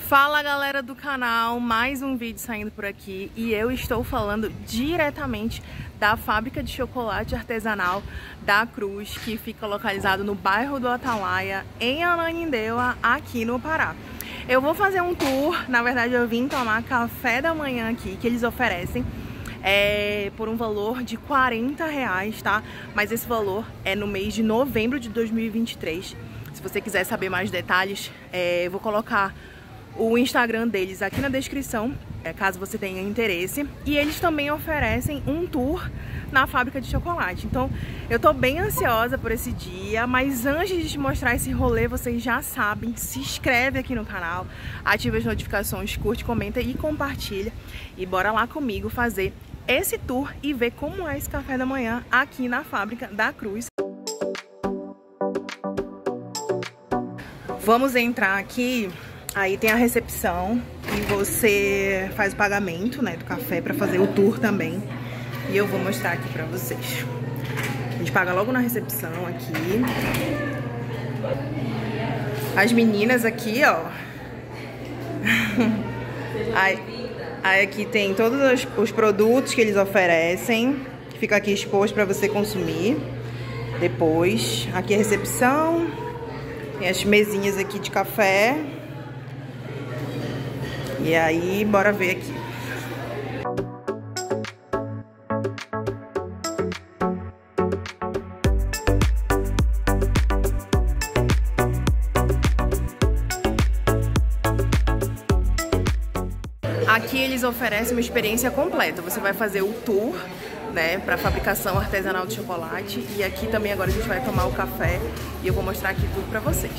Fala galera do canal, mais um vídeo saindo por aqui e eu estou falando diretamente da fábrica de chocolate artesanal da Cruz, que fica localizado no bairro do Atalaia, em Ananindeua, aqui no Pará. Eu vou fazer um tour, na verdade eu vim tomar café da manhã aqui, que eles oferecem por um valor de R$40, tá? Mas esse valor é no mês de novembro de 2023. Se você quiser saber mais detalhes, eu vou colocar o Instagram deles aqui na descrição, caso você tenha interesse. E eles também oferecem um tour na fábrica de chocolate. Então eu tô bem ansiosa por esse dia, mas antes de te mostrar esse rolê, vocês já sabem, se inscreve aqui no canal, ativa as notificações, curte, comenta e compartilha. E bora lá comigo fazer esse tour e ver como é esse café da manhã aqui na fábrica da Cruz. Vamos entrar aqui. Aí tem a recepção e você faz o pagamento, né, do café para fazer o tour também. E eu vou mostrar aqui pra vocês. A gente paga logo na recepção aqui. As meninas aqui, ó. Aí aqui tem todos os produtos que eles oferecem. Fica aqui exposto pra você consumir depois. Aqui a recepção. Tem as mesinhas aqui de café. E aí, bora ver aqui. Aqui eles oferecem uma experiência completa. Você vai fazer o tour, né, para fabricação artesanal de chocolate. E aqui também agora a gente vai tomar o café e eu vou mostrar aqui tudo para vocês.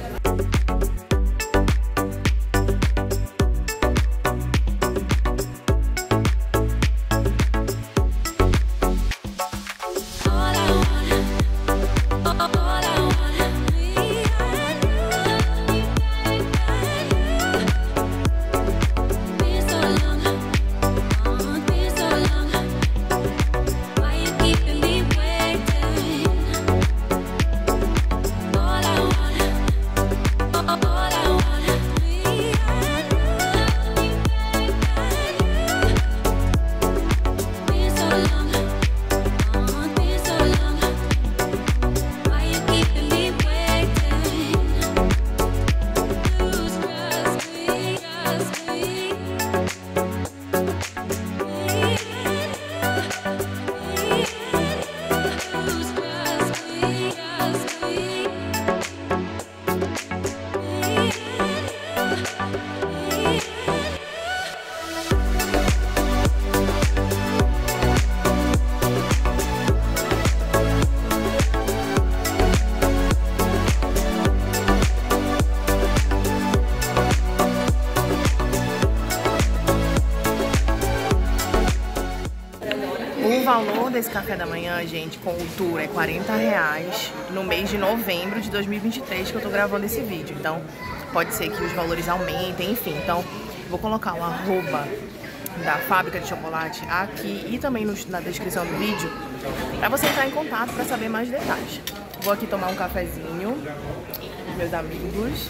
O valor desse café da manhã, gente, com o tour é R$40 no mês de novembro de 2023 que eu tô gravando esse vídeo. Então, pode ser que os valores aumentem, enfim. Então, vou colocar o arroba da fábrica de chocolate aqui e também na descrição do vídeo pra você entrar em contato pra saber mais detalhes. Vou aqui tomar um cafezinho com meus amigos.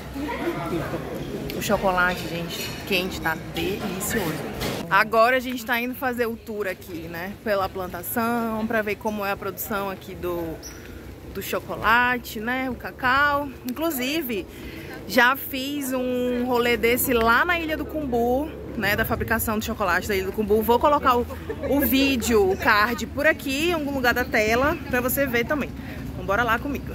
O chocolate, gente, quente, tá delicioso. Agora a gente tá indo fazer o tour aqui, né, pela plantação, pra ver como é a produção aqui do chocolate, né, o cacau. Inclusive, já fiz um rolê desse lá na Ilha do Cumbu, né, da fabricação de chocolate da Ilha do Cumbu. Vou colocar o vídeo, o card por aqui, em algum lugar da tela, pra você ver também. Então bora lá comigo.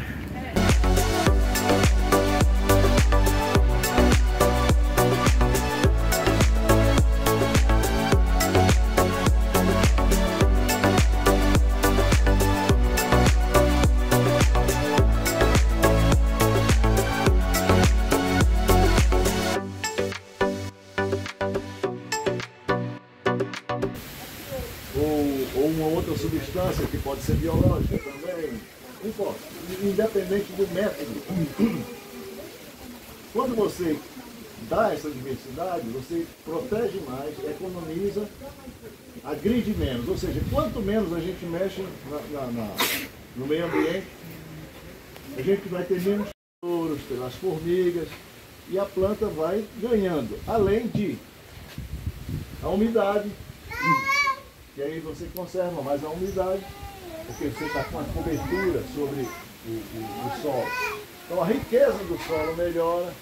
Ou uma outra substância que pode ser biológica também, não importa, independente do método. Quando você dá essa diversidade, você protege mais, economiza, agride menos, ou seja, quanto menos a gente mexe no meio ambiente, a gente vai ter menos touros, pelas formigas, e a planta vai ganhando, além de a umidade, que aí você conserva mais a umidade, porque você está com uma cobertura sobre o solo. Então a riqueza do solo melhora,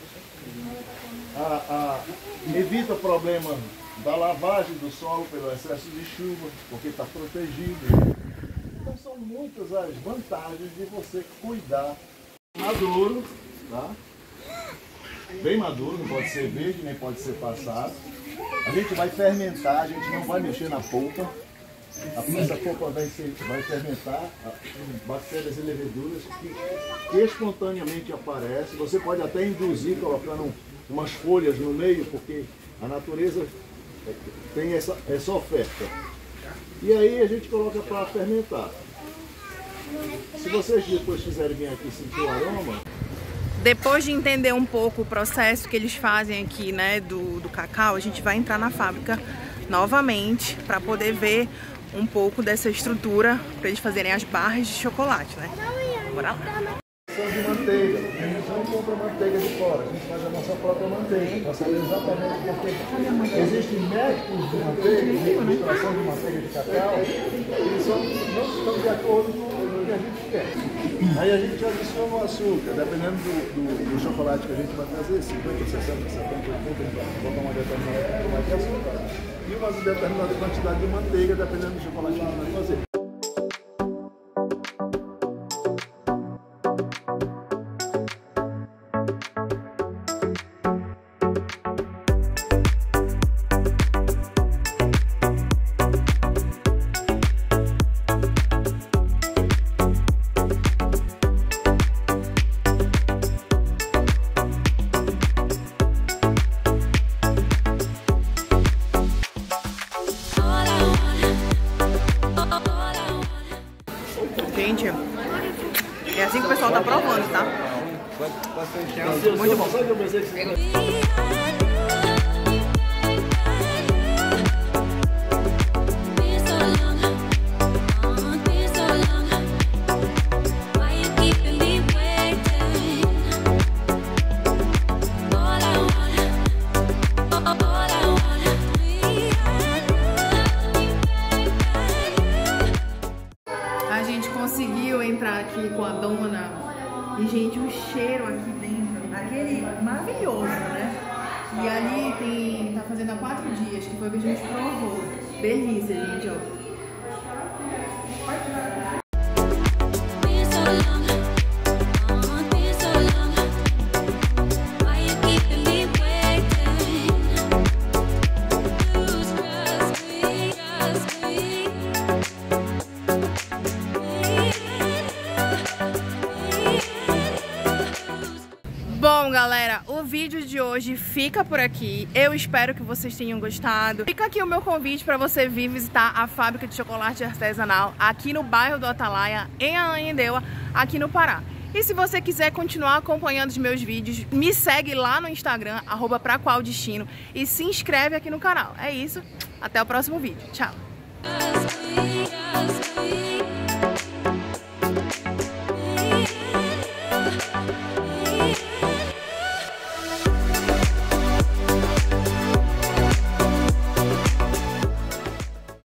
evita o problema da lavagem do solo pelo excesso de chuva, porque está protegido. Então são muitas as vantagens de você cuidar. Maduro, tá? Bem maduro, não pode ser verde, nem pode ser passado. A gente vai fermentar, a gente não vai mexer na polpa. Essa polpa vai fermentar bactérias e leveduras que espontaneamente aparecem. Você pode até induzir colocando umas folhas no meio, porque a natureza tem essa oferta. E aí a gente coloca para fermentar. Se vocês depois quiserem vir aqui sentir o aroma... Depois de entender um pouco o processo que eles fazem aqui, né, do cacau, a gente vai entrar na fábrica novamente para poder ver um pouco dessa estrutura para eles fazerem as barras de chocolate, né? Bora lá. De manteiga, a gente não compra manteiga de fora, a gente faz a nossa própria manteiga, para saber exatamente porque existem métodos de manteiga, de extração de manteiga de cacau, e não estão de acordo com o que a gente quer. Aí a gente adiciona o açúcar, dependendo do chocolate que a gente vai fazer, 50, 60, 70, 80, a gente vai botar uma determinada quantidade de açúcar e uma determinada quantidade de manteiga, dependendo do chocolate que a gente vai fazer. Gente, é assim que o pessoal tá provando, tá? Muito bom. Conseguiu entrar aqui com a dona e, gente, o cheiro aqui dentro, aquele maravilhoso, né? E ali tá fazendo há 4 dias, que foi o que a gente provou. Delícia, gente, ó. Bom, galera, o vídeo de hoje fica por aqui. Eu espero que vocês tenham gostado. Fica aqui o meu convite para você vir visitar a fábrica de chocolate artesanal aqui no bairro do Atalaia, em Ananindeua, aqui no Pará. E se você quiser continuar acompanhando os meus vídeos, me segue lá no Instagram, @praqualdestino, e se inscreve aqui no canal. É isso, até o próximo vídeo. Tchau!